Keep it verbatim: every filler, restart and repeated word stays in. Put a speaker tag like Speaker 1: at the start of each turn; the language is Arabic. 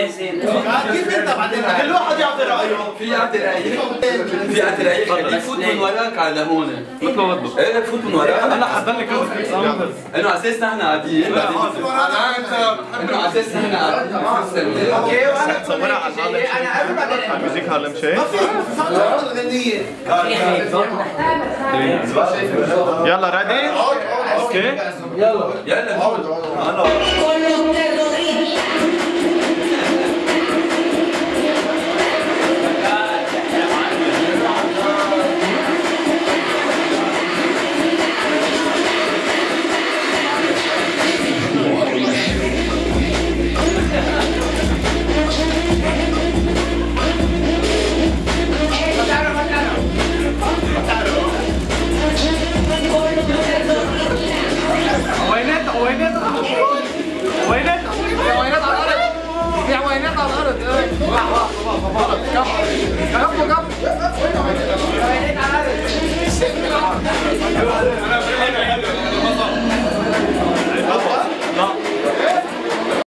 Speaker 1: زين.
Speaker 2: كيف انت بعدين كل واحد يعطي رايه.
Speaker 3: في يعطي رايه في يعطي رايه يفوت من وراك على هون
Speaker 4: مثل ما بدك.
Speaker 3: ايه فوت من وراك
Speaker 4: هلا حضرني كذا
Speaker 3: انه على اساس نحن قاعدين انه على اساس نحن قاعدين
Speaker 1: اوكي وانا
Speaker 4: تصورها على الهالم
Speaker 1: انا قبل بعدين
Speaker 4: على الميوزك هالم شيء.
Speaker 2: ما في صوت الغنية.
Speaker 4: يلا ريدي؟ اوكي
Speaker 3: يلا يلا